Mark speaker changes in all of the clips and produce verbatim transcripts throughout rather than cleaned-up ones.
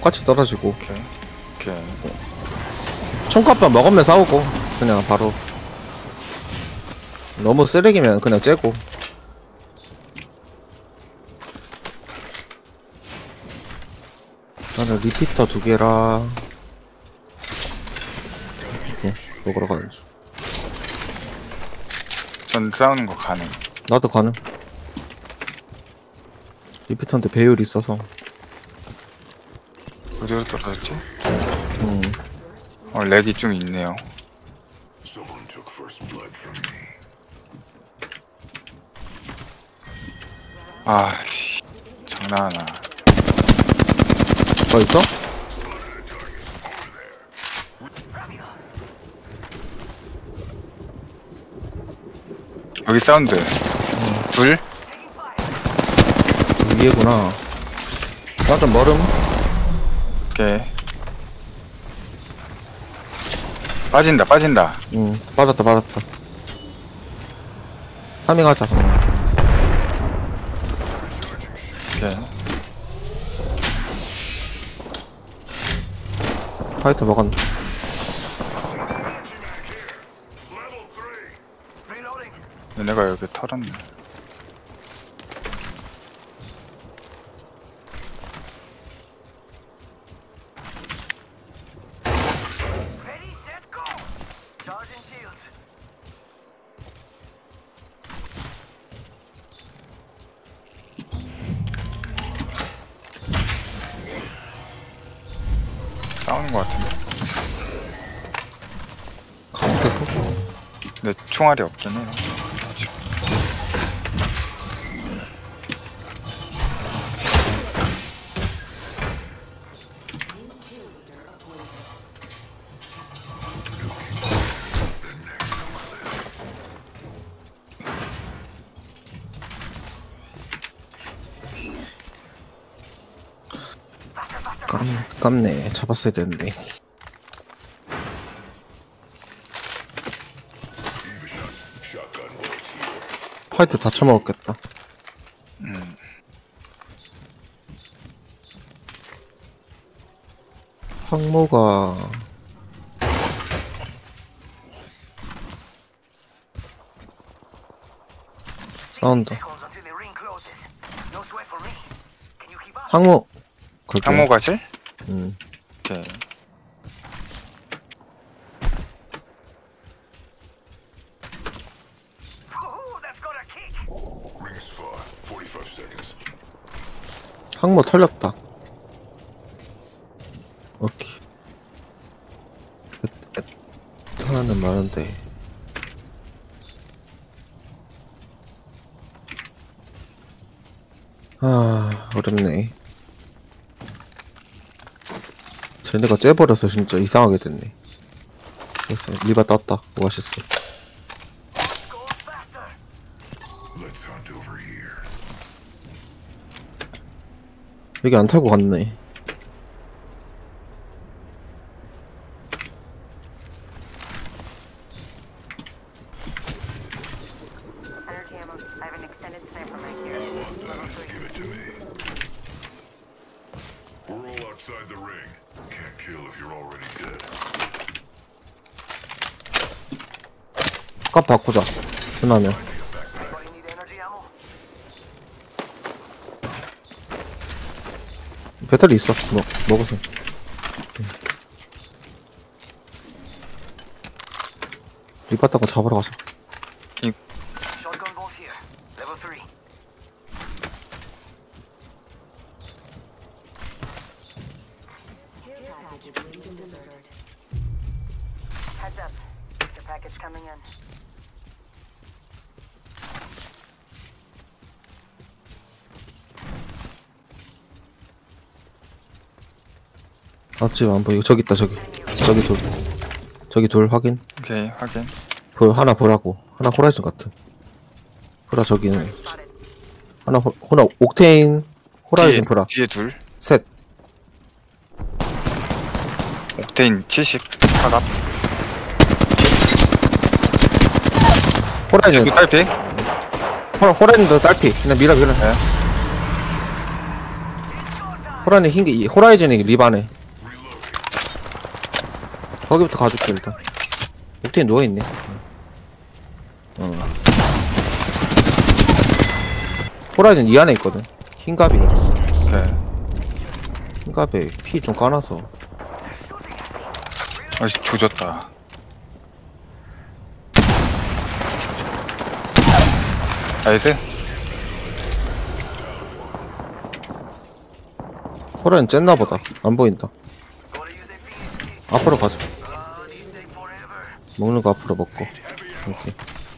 Speaker 1: 똑같이 떨어지고.
Speaker 2: 오케이. 오케이.
Speaker 1: 총값만 먹으면 싸우고 그냥 바로. 너무 쓰레기면 그냥 째고. 나는 리피터 두 개랑 응, 먹으러 가는 중.
Speaker 2: 전 싸우는 거 가능.
Speaker 1: 나도 가능. 리피터한테 배율이 있어서.
Speaker 2: 어디로 떨어졌지?
Speaker 1: 음.
Speaker 2: 어, 렉이 좀 있네요. 아, 씨. 장난하나.
Speaker 1: 더 있어?
Speaker 2: 여기 사운드. 둘?
Speaker 1: 위에구나. 나 좀 멀음.
Speaker 2: 오케이. 빠진다, 빠진다.
Speaker 1: 응, 빠졌다, 빠졌다. 파밍하자.
Speaker 2: 오케이.
Speaker 1: 파이터 먹었네.
Speaker 2: 얘네가 여기 털었네. 싸우는 거 같은데.
Speaker 1: 가면 되고.
Speaker 2: 근데 총알이 없긴 해요.
Speaker 1: 깜, 깜네. 잡았어야 되는데. 파이터 다 처먹었겠다.
Speaker 2: 음.
Speaker 1: 항모가 싸운다. 항모 그렇게.
Speaker 2: 항모 가실?
Speaker 1: 음.
Speaker 2: 오케이.
Speaker 1: 항모 털렸다. 오케이. 하나는 많은데. 아, 어렵네. 쟤네가 째버려서 진짜 이상하게 됐네. 그래서 리바 땄다. 오아시스. 여기 안 털고 갔네. 값 바꾸자. 순하면. 배터리 있어. 먹, 먹으세요. 리바 따고 잡으러 가자. 앞집 안 보이고 저기 있다. 저기 저기 돌 저기 돌 확인.
Speaker 2: 오케이, 확인.
Speaker 1: 볼 하나 보라고. 하나 호라이즌 같은. 보라 저기는 하나 호, 호나 옥테인 호라이즌
Speaker 2: 뒤에,
Speaker 1: 보라.
Speaker 2: 뒤에 둘.
Speaker 1: 셋.
Speaker 2: 옥테인 칠십. 사갑.
Speaker 1: 호라이즌
Speaker 2: 이거 딸피?
Speaker 1: 호, 호라이즌도 딸피. 그냥 밀어 밀어.
Speaker 2: 네.
Speaker 1: 호라는 흰게 이- 호라이즌이 리바네. 거기부터 가줄게 일단. 옥테인 누워있네. 어. 호라이즌 이 안에 있거든. 흰갑이
Speaker 2: 오케이.
Speaker 1: 흰갑에 피 좀 까놔서.
Speaker 2: 아직 조졌다. 나이스.
Speaker 1: 호라이즌 쨌나보다. 안 보인다. 앞으로 가자. 먹는 거 앞으로 먹고. 오케이.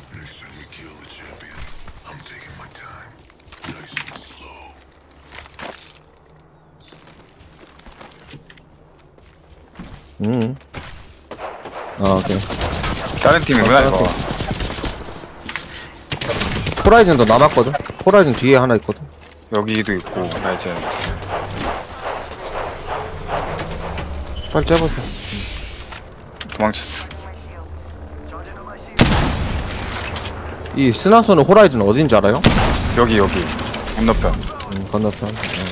Speaker 1: 음. 아, 오케이.
Speaker 2: 다른 팀이구나, 이거.
Speaker 1: 호라이즌도 남았거든? 호라이즌 뒤에 하나 있거든?
Speaker 2: 여기도 있고, 나 이제.
Speaker 1: 빨리 째보세요.
Speaker 2: 도망쳤어.
Speaker 1: 이 스나소는 호라이즌 어딘지 알아요?
Speaker 2: 여기, 여기. 건너편.
Speaker 1: 음, 건너편. 어.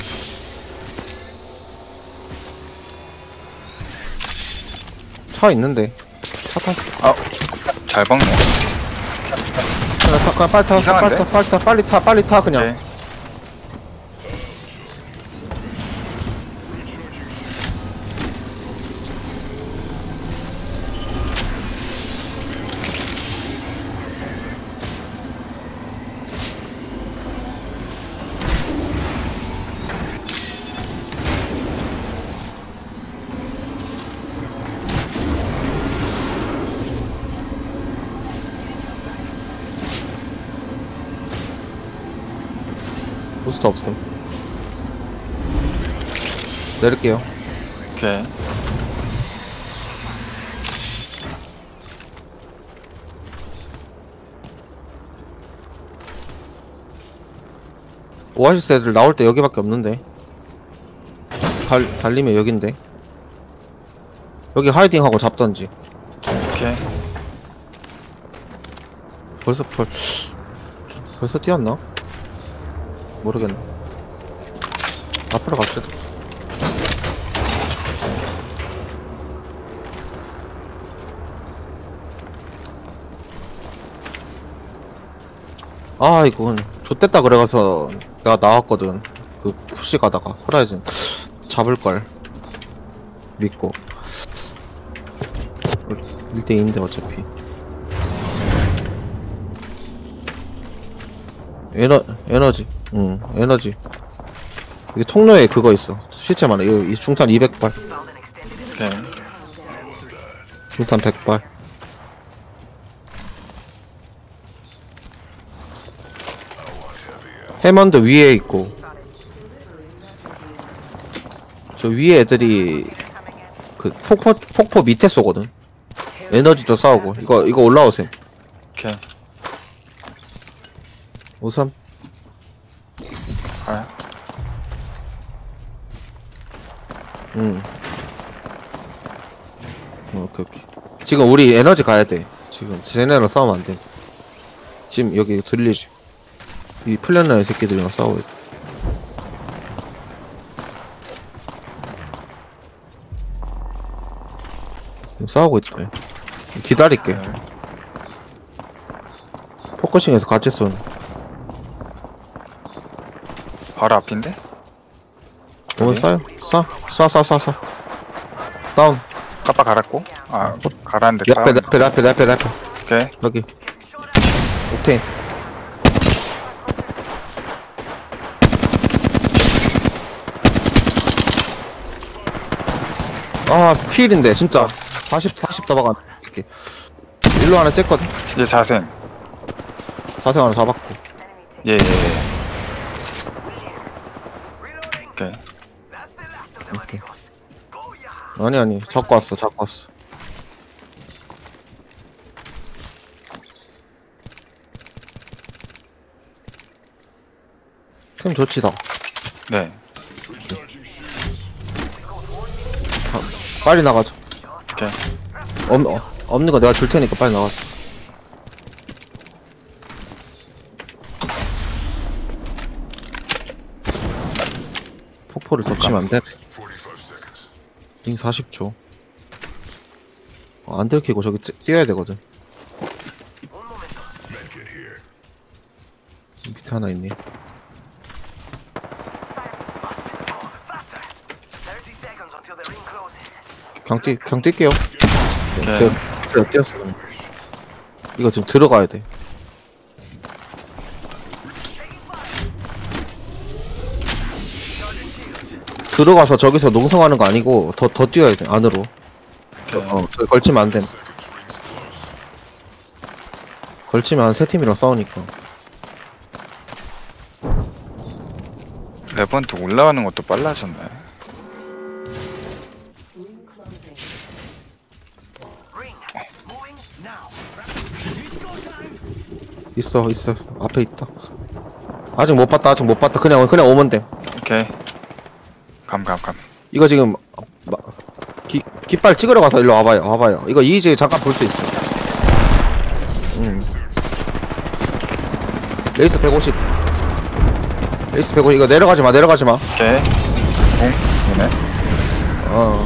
Speaker 1: 차 있는데. 차 타.
Speaker 2: 아, 잘 박네.
Speaker 1: 그냥 타, 그냥 빨리 타,
Speaker 2: 이상한데?
Speaker 1: 빨리 타, 빨리 타, 빨리 타, 빨리 타, 그냥.
Speaker 2: 오케이.
Speaker 1: 부스터 없음. 내릴게요.
Speaker 2: 오케이.
Speaker 1: 오아시스 애들 나올 때 여기밖에 없는데. 달, 달리면 여긴데. 여기 하이딩하고 잡던지.
Speaker 2: 오케이.
Speaker 1: 벌써 벌 벌써 뛰었나? 모르겠네. 앞으로 갑시다. 아 이건 좆됐다 그래가서 내가 나왔거든. 그 푸시 가다가 호라이즌 잡을걸 믿고. 일 대 이인데 어차피 에너, 에너지 응 에너지. 여기 통로에 그거 있어. 실체 많아. 이, 이 중탄 이백 발,
Speaker 2: 오케이.
Speaker 1: 중탄 백 발. 해먼드 위에 있고, 저 위에 애들이 그 폭포 폭포 밑에 쏘거든. 에너지도 싸우고. 이거 이거 올라오셈.
Speaker 2: 오케이.
Speaker 1: 오삼.
Speaker 2: 아,
Speaker 1: 응. 어, 오케이 오케이. 지금 우리 에너지 가야 돼. 지금 쟤네랑 싸우면 안 돼. 지금 여기 들리지? 이 플랜너의 새끼들이랑 싸워야 돼. 지금 싸우고 있다. 기다릴게. 포커싱해서 같이 쏘는.
Speaker 2: 바로 앞인데?
Speaker 1: 오면 쏴요. 쏴. 쏴, 쏴, 쏴, 쏴. 다운.
Speaker 2: 까빠 갈았고? 아, 갈았는데
Speaker 1: 내 앞에, 내
Speaker 2: 다운.
Speaker 1: 앞에, 내 앞에, 내 앞에, 내 앞에.
Speaker 2: 오케이.
Speaker 1: 여기. 옥테인. 아, 필인데, 진짜. 사십, 사십 더박아. 이렇게. 일로 하나 쬐거든.
Speaker 2: 이제 자생.
Speaker 1: 사생 하나 잡았고.
Speaker 2: 예, 예, 예. 오케이.
Speaker 1: 오케이. 아니, 아니. 잡고 왔어, 잡고 왔어. 팀 좋지, 다.
Speaker 2: 네.
Speaker 1: 빨리 나가자.
Speaker 2: 오케이.
Speaker 1: 없, 어, 없는 거 내가 줄 테니까 빨리 나가자. 소리 덮치면 안 돼. 링 사십 초. 어, 안 들키고 저기 뛰, 뛰어야 되거든. 밑에 하나 있니? 그냥 뛰, 그냥 뛸게요.
Speaker 2: 네.
Speaker 1: 제가, 제가 뛰었어. 이거 지금 들어가야 돼. 들어가서 저기서 농성하는 거 아니고 더, 더 뛰어야 돼, 안으로.
Speaker 2: 오케이.
Speaker 1: 어, 저기 걸치면 안 돼. 걸치면 한 세 팀이랑 싸우니까.
Speaker 2: 레번트 올라가는 것도 빨라졌네.
Speaker 1: 있어, 있어. 앞에 있다. 아직 못 봤다, 아직 못 봤다. 그냥, 그냥 오면 돼.
Speaker 2: 오케이. 감, 감, 감.
Speaker 1: 이거 지금, 마, 기, 깃발 찍으러 가서 일로 와봐요, 와봐요. 이거 이제 잠깐 볼 수 있어. 음. 레이스 백오십. 레이스 백오십. 이거 내려가지 마, 내려가지 마.
Speaker 2: 오케이. 공, 오네.
Speaker 1: 어.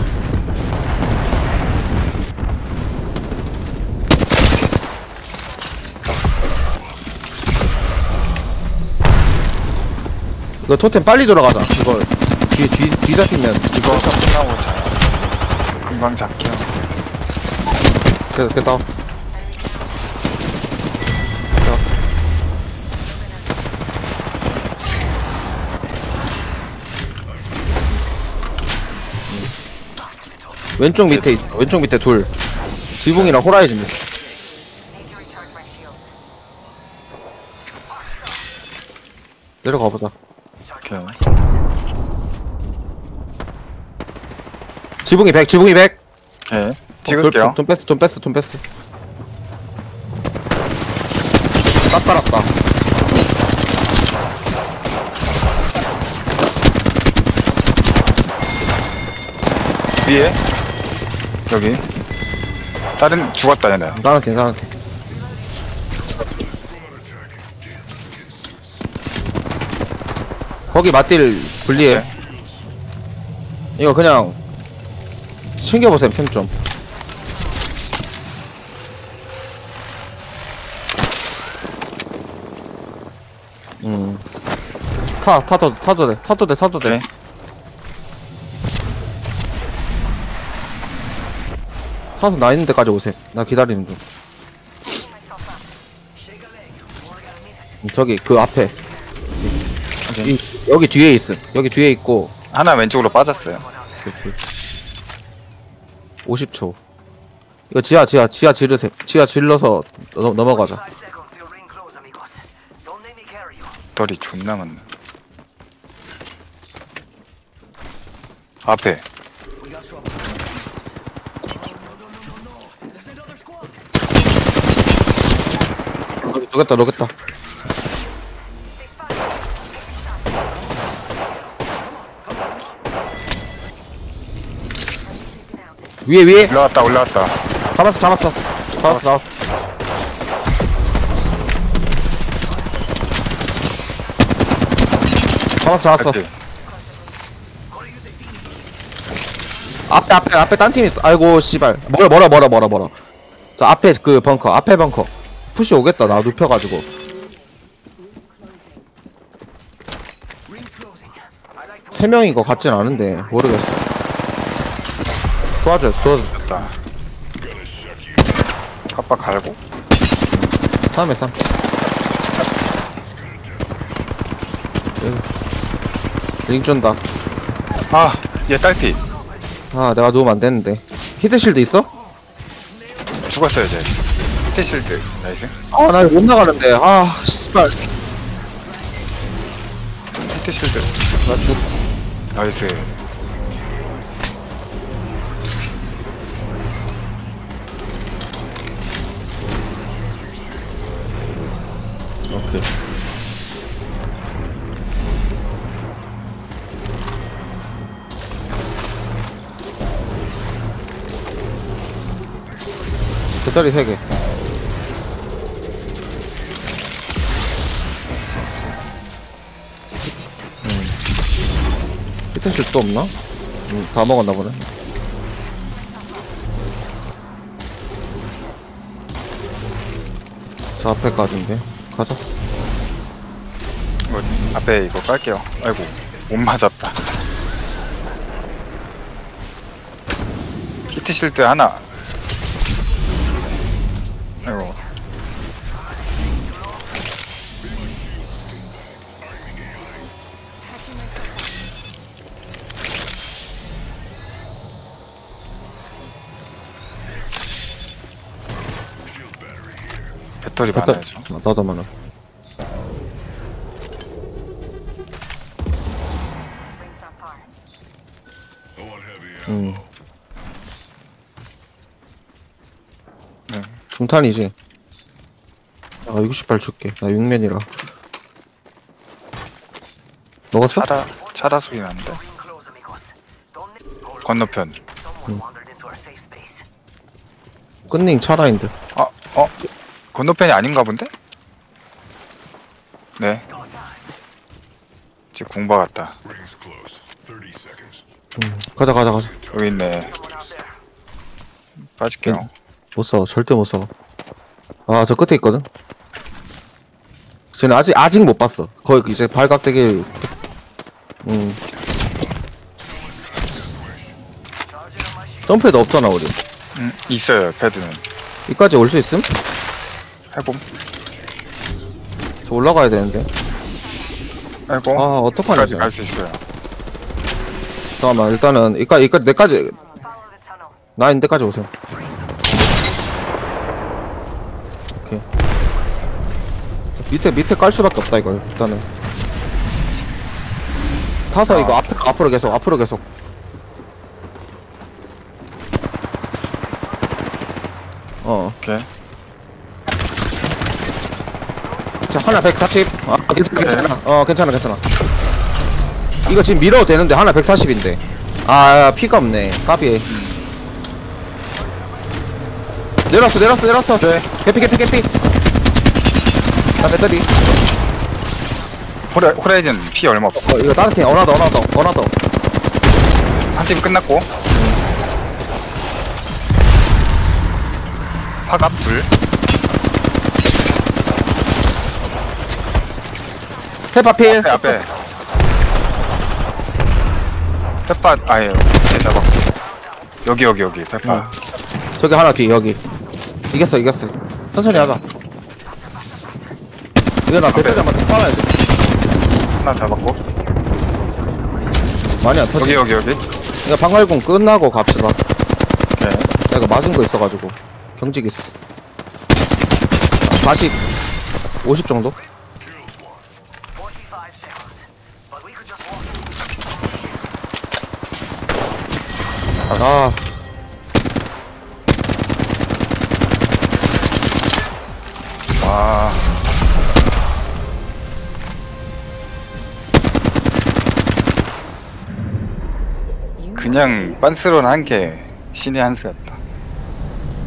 Speaker 1: 이거 토템 빨리 돌아가자. 이거 뒤, 뒤, 뒤 잡히면
Speaker 2: 이거 끝나고 자. 금방 잡게요.
Speaker 1: 계속 계속. 왼쪽 밑에 있, 왼쪽 밑에 둘. 지붕이랑 호라이즌 있어. 내려가 보자.
Speaker 2: 오케이.
Speaker 1: 지붕이 백, 지붕이 백.
Speaker 2: 오케이. 찍을게요.
Speaker 1: 돈, 돈 뺐어, 돈 뺐어, 돈 뺐어. 딱 깔았다.
Speaker 2: 위에. 여기. 다른, 죽었다, 얘네.
Speaker 1: 나는 팀, 나는 팀. 거기 맞딜 분리해.
Speaker 2: 네.
Speaker 1: 이거 그냥 챙겨보셈, 템 좀. 음. 타, 타도, 타도 돼, 타도 돼, 타도 돼.
Speaker 2: 오케이.
Speaker 1: 타서 나 있는 데까지 오셈. 나 기다리는 중. 음, 저기, 그 앞에.
Speaker 2: 오케이.
Speaker 1: 이, 여기 뒤에 있음. 여기 뒤에 있고.
Speaker 2: 하나 왼쪽으로 빠졌어요.
Speaker 1: 오십 초. 이거 지하, 지하, 지하 지르셈. 지하 질러서 넘, 넘어가자.
Speaker 2: 덜이 존나 많네. 앞에.
Speaker 1: 녹였다, 녹였다. 위에, 위에.
Speaker 2: 올라왔다, 올라왔다.
Speaker 1: 잡았어, 잡았어. 잡았어, 잡았어. 잡았어, 잡았어.
Speaker 2: 오케이.
Speaker 1: 앞에, 앞에, 앞에 딴 팀 있어. 아이고, 씨발. 멀어, 멀어, 멀어, 멀어, 멀어. 자, 앞에 그 벙커, 앞에 벙커. 푸시 오겠다, 나 눕혀가지고. 세 명인 거 같진 않은데, 모르겠어. 도와줘, 도와줘.
Speaker 2: 됐다. 깜빡 갈고.
Speaker 1: 다음에 쌈. 링 준다.
Speaker 2: 아, 얘 딸피.
Speaker 1: 아, 내가 누우면 안 되는데. 히트실드 있어?
Speaker 2: 죽었어요, 이제. 히트실드. 나이스.
Speaker 1: 아, 나 이거 못 나가는데. 아, 씨발.
Speaker 2: 히트실드.
Speaker 1: 나 죽.
Speaker 2: 나이스.
Speaker 1: 오케이. 배터리 세 개. 스태시 또 없나? 음, 다 먹었나 보네. 저 앞에까지인데 가자.
Speaker 2: 이거 앞에 이거 깔게요. 아이고 못 맞았다. 히트 실드 하나. 아이고. 배터리
Speaker 1: 배터
Speaker 2: 많아야죠.
Speaker 1: 아, 나도 많아. 음.
Speaker 2: 네.
Speaker 1: 중탄이지. 아 육십 발 줄게. 나 육 면이라. 먹었어?
Speaker 2: 차라 차라 소리 나는데. 건너편.
Speaker 1: 끝닝 차라인데.
Speaker 2: 어, 어? 건너편이 아닌가 본데? 네. 지금 궁 박았다.
Speaker 1: 음. 가자 가자 가자.
Speaker 2: 여기 있네. 빠질게요.
Speaker 1: 못 써. 절대 못 써. 아, 저 끝에 있거든. 쟤는 아직 아직 못 봤어. 거의 이제 발각되게. 음. 점프에도 없잖아 우리.
Speaker 2: 음, 있어요, 패드는.
Speaker 1: 여기까지 올 수 있음?
Speaker 2: 해봄.
Speaker 1: 저 올라가야 되는데.
Speaker 2: 아이고.
Speaker 1: 아, 어떡하냐.
Speaker 2: 여기까지
Speaker 1: 쟤.
Speaker 2: 갈 수 있어요.
Speaker 1: 잠깐만, 일단은 여기까지 여기까지 내까지 나 있는 데까지 오세요. 오케이. 밑에 밑에 깔 수밖에 없다 이거 일단은. 타서
Speaker 2: 아.
Speaker 1: 이거 앞으로 앞으로 계속 앞으로 계속. 어.
Speaker 2: 오케이.
Speaker 1: 자, 하나 백사십. 아, 괜찮아, 괜찮아. 어, 괜찮아, 괜찮아. 이거 지금 밀어도 되는데, 하나 백사십인데. 아, 피가 없네. 까비. 내렸어, 내렸어, 내렸어.
Speaker 2: 네.
Speaker 1: 개피, 개피, 개피. 나 배터리.
Speaker 2: 호라, 호라이즌 피 얼마 없어.
Speaker 1: 어, 이거 다른 팀. 어나더, 어나더, 어나더.
Speaker 2: 한 팀 끝났고. 화갑 둘.
Speaker 1: 페파필.
Speaker 2: 앞에, 앞에. 페파, 아예, 네, 잡았고. 여기, 여기, 여기, 페파.
Speaker 1: 어. 저기 하나 뒤, 여기. 이겼어, 이겼어. 천천히 하자. 이거 나 배터리 한번 빨아야 돼.
Speaker 2: 하나 잡았고.
Speaker 1: 많이 안 터지.
Speaker 2: 여기, 여기, 여기.
Speaker 1: 이거 방갈공 끝나고 갑시다.
Speaker 2: 오케이.
Speaker 1: 나 이거 맞은 거 있어가지고. 경직 있어. 사십. 오십 정도? 아.
Speaker 2: 와. 그냥 빤스런 한 게 신의 한 수였다.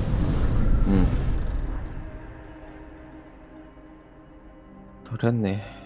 Speaker 1: 음. 그랬네.